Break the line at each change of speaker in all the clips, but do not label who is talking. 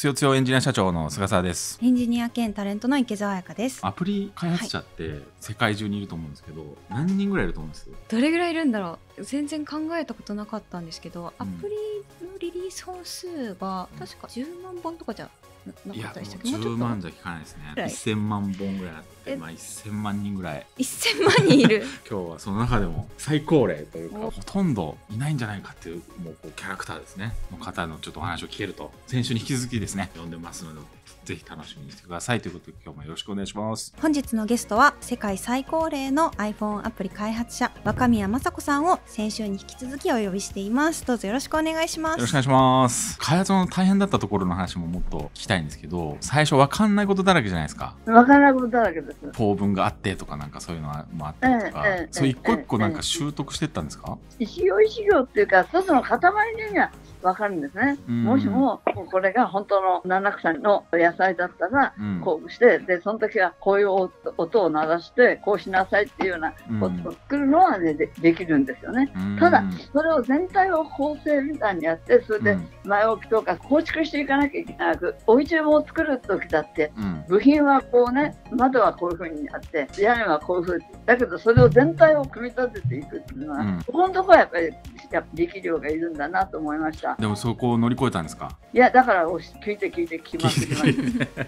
つよつよエンジニア社長の菅沢です。
エンジニア兼タレントの池澤彩香です。
アプリ開発者って世界中にいると思うんですけど、何人ぐらいいると思うんです？
どれぐらいいるんだろう。全然考えたことなかったんですけど、アプリのリリース本数が確か10万本とかじゃなかったでしたっけ？
いや、もう10万じゃ聞かないですね。1000万本ぐらいあって、1000万人ぐらい。
1000万人いる
今日はその中でも最高齢というか、ほとんどいないんじゃないかっていう、もうキャラクターですねの方のちょっとお話を聞けると、先週に引き続きですね呼んでますので、ぜひ楽しみにしてくださいということで、今日もよろしくお願いします。
本日のゲストは世界最高齢の iPhone アプリ開発者若宮正子さんを先週に引き続きお呼びしています。どうぞよろしくお願いします。
よろしくお願いします。開発の大変だったところの話ももっと聞きたいんですけど、最初分かんないことだらけじゃないですか。
分からないことだらけです。
法文があってとか、なんかそういうのもあったりとか、そう一個一個なんか習得してったんですか？
一行一行っていうか、一つの塊には分かるんですね。もしもこれが本当の七草の野菜だったらこうして、でその時はこういう音を鳴らしてこうしなさいっていうようなことを作るのは できるんですよね。ただそれを全体を構成みたいにやって、それで前置きとか構築していかなきゃいけなく、お家も作る時だって部品はこうね、窓はこういう風にあって屋根はこういう風に、だけどそれを全体を組み立てていくっていうのは、ここのところはやっぱり力量がいるんだなと思いました。
でもそこを乗り越えたんですか？
いや、だから聞いてきます。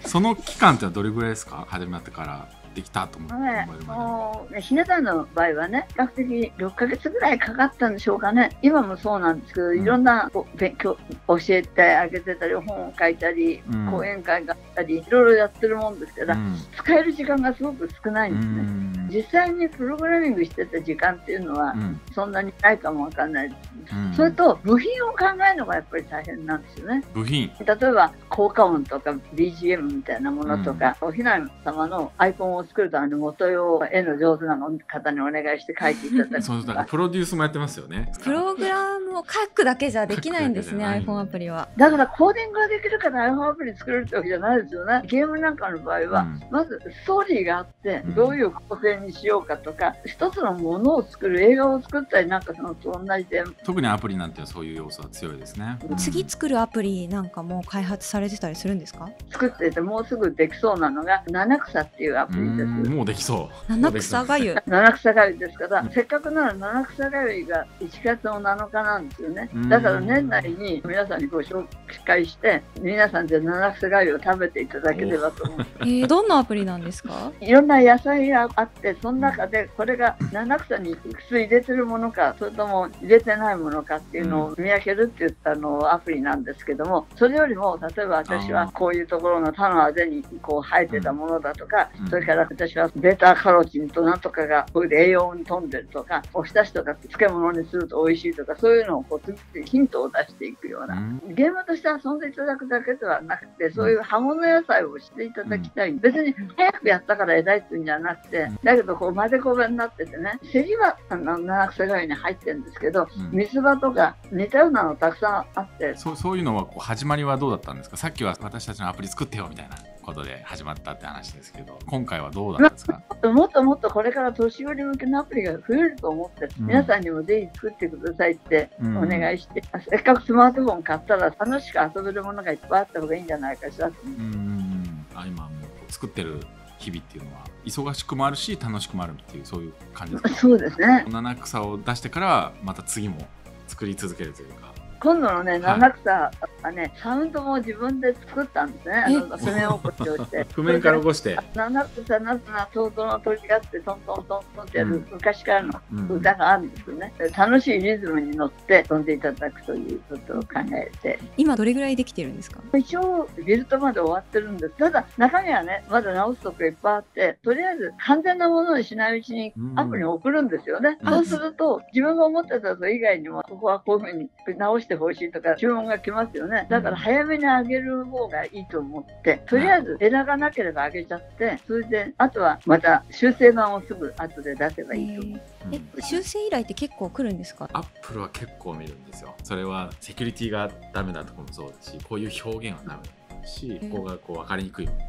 その期間ってどれぐらいですか？始まってからできたと思えるま
で。ひな壇の場合はね、比較的6ヶ月ぐらいかかったんでしょうかね。今もそうなんですけど、いろんな勉強教えてあげてたり、本を書いたり、講演会があったり、いろいろやってるもんですから、使える時間がすごく少ないんですね。実際にプログラミングしてた時間っていうのは、そんなにないかもわかんないです。それと部品を考えるのがやっぱり大変なんですよね。
部品、
例えば効果音とか BGM みたいなものとか、おひな様のアイコンを作るための元用絵の上手な方にお願いして書いていただくとか。
そうだからプロデュースもやってますよね。
プログラムを書くだけじゃできないんですね、iPhone アプリは。
だからコーディングができるから iPhone アプリ作れるってわけじゃないですよね。ゲームなんかの場合は、まずストーリーがあって、どういう構成にしようかとか、一つのものを作る、映画を作ったりなんかそのと同じで。
特にアプリなんてそういう要素は強いですね。
次作るアプリなんかも開発されてたりするんですか？
作っててもうすぐできそうなのが七草っていうアプリです。
もうできそう。
七草がゆ。
七草がゆですから、せっかくなら七草がゆが1月の7日なんですよね。だから年内に皆さんにご紹介して、皆さんで七草がゆを食べていただければと思う。
どんなアプリなんですか？
いろんな野菜があって、その中でこれが七草にいくつ入れてるものか、それとも入れてないものかっていうのを見分けるっていったアプリなんですけども、それよりも例えば私はこういうところの他のあぜにこう生えてたものだとか、それから私はベータカロチンとなんとかがこれで栄養に富んでるとか、おひたしとか漬物にすると美味しいとか、そういうのをこうヒントを出していくような、ゲームとして遊んでいただくだけではなくて、そういう葉物野菜をしていただきたい。別に早くやったから偉いっていうんじゃなくて、だけどこう混ぜこべになっててね、セリは七草がゆに入ってるんですけど、三つ葉とか似たようなのたくさんあって、
そういうのはこう始まりはどうだったんですか？さっきは私たちのアプリ作ってよみたいなことで始まったって話ですけど、今回はどうだったんですか？
もっともっとこれから年寄り向けのアプリが増えると思って、皆さんにもぜひ作ってくださいってお願いして、せっかくスマートフォン買ったら楽しく遊べるものがいっぱいあった方がいいんじゃないかしらと思って。
今もう作ってる日々っていうのは忙しくもあるし楽しくもあるっていう、そういう感じですか？
そうですね。
七草を出してからまた次も作り続けるというか、
今度のね、七草はね、サウンドも自分で作ったんですね。譜面起こしをして。
譜面から起こして。
七草なずなとうとうの鳥がってトントントントンってやる昔からの歌があるんですよね。楽しいリズムに乗って飛んでいただくということを考えて。
今どれぐらいできてるんですか？
一応ビルドまで終わってるんです。ただ中身はね、まだ直すとこいっぱいあって、とりあえず完全なものにしないうちにアプリに送るんですよね。そうすると自分が思ってたの以外にも、ここはこういうふうに直してほしいとか注文が来ますよね。だから早めに上げる方がいいと思って、とりあえずエラーがなければ上げちゃって、それであとはまた修正版をすぐ後で出せばいいと思う。
修正依頼って結構来るんですか？
アップルは結構見るんですよ。それはセキュリティがダメなところもそうだし、こういう表現はダメだし、ここがこう分かりにくいみたいな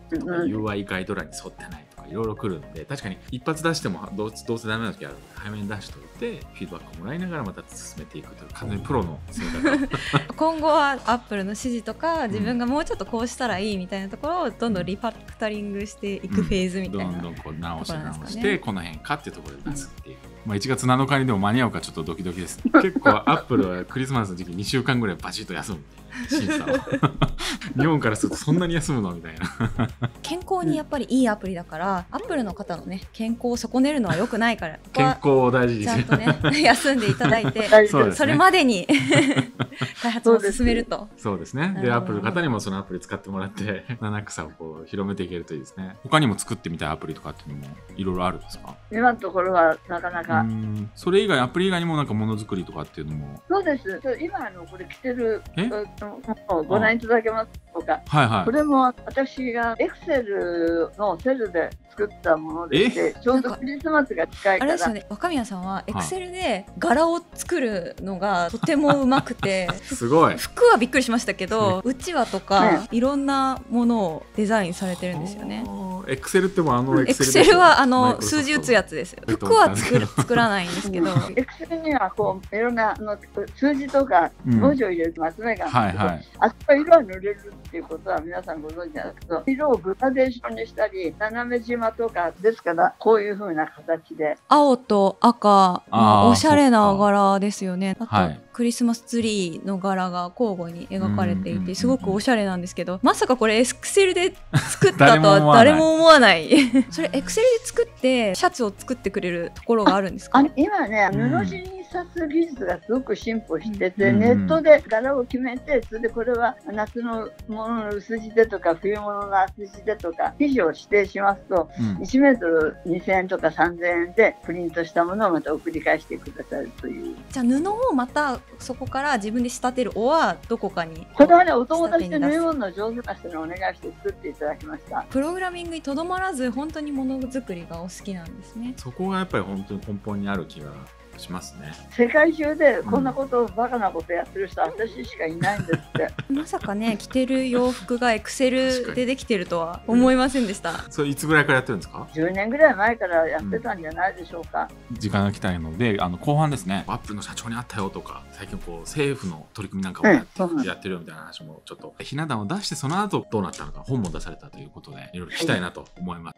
とか、UI ガイドラインに沿ってないとかいろいろ来るんで、確かに一発出してもどうせダメな時あるので早めに出しておいてフィードバックをもらいながらまた進めていくという完全にプロの進め方
今後はアップルの指示とか自分がもうちょっとこうしたらいいみたいなところをどんどんリファクタリングしていくフェーズみたいな、
どんどんこう直してこの辺かっていうところで出すっていう、1月7日にでも間に合うかちょっとドキドキです、ね、結構アップルはクリスマスの時期2週間ぐらいバチッと休む審査を日本からするとそんなに休むのみたいな
健康にやっぱりいいアプリだから、アップルの方のね健康を損ねるのは良くないから
健康を大事に
ちゃんとね休んでいただいてそれまでに開発を進めると。
そうですね。でアップルの方にもそのアプリ使ってもらって七草をこう広めていけるといいですね。他にも作ってみたいアプリとかっていうのもいろいろあるんですか？
今のところはなかなか。
それ以外アプリ以外にもなんかものづくりとかっていうのも。
そうです。今これ着てるもご覧いただけますか。はいはい。これも私がエクセルのセルで作ったものでして、ちょうどクリスマスが近いから。
あれですよね。若宮さんはエクセルで柄を作るのがとてもうまくて、
すごい。
服はびっくりしましたけど、うちわとかいろんなものをデザインされてるんですよね。
エクセルっても
エクセルは数字打つやつですよ。服は作らないんですけど、
エクセルにはこういろんな数字とか文字を入れるまとめがあって、あそこ色は塗れるっていうことは皆さんご存知なんですけど、色をグラデーションにしたり斜め縞とかですから、こういう風な形で
青と赤、おしゃれな柄ですよね。あと、クリスマスツリーの柄が交互に描かれていてすごくおしゃれなんですけど、まさかこれエクセルで作ったとは誰も思わないそれエクセルで作ってシャツを作ってくれるところがあるんですか？
今ね、布地に刺す技術がすごく進歩してて、ネットで柄を決めて、それでこれは夏のものの薄地でとか冬物の厚地でとか生地を指定しますと、1メートル2000円とか3000円でプリントしたものをまた送り返してくださるという。
じゃあ布をまたそこから自分で仕立てるおはどこかに？
これはね、お友達で縫い物の上手な人にお願いして作っていただきました。
プログラミングにとどまらず本当にものづくりがお好きなんですね。
そこがやっぱり本当に根本にある気がしますね。
世界中でこんなこと、バカなことやってる人は私しかいないんですって
まさかね、着てる洋服がエクセルでできてるとは思いませんでした。
それいつぐらいからやってるんですか
？10年ぐらい前からやってたんじゃないでしょうか。
時間が来たいので、後半ですね、アップルの社長に会ったよとか、最近こう政府の取り組みなんかをやってるよみたいな話もちょっとひな壇を出して、その後どうなったのか、本も出されたということでいろいろ聞きたいなと思います。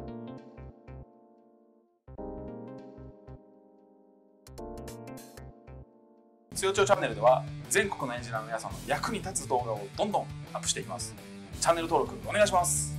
つよちょチャンネルでは全国のエンジニアの皆さんの役に立つ動画をどんどんアップしていきます。チャンネル登録お願いします。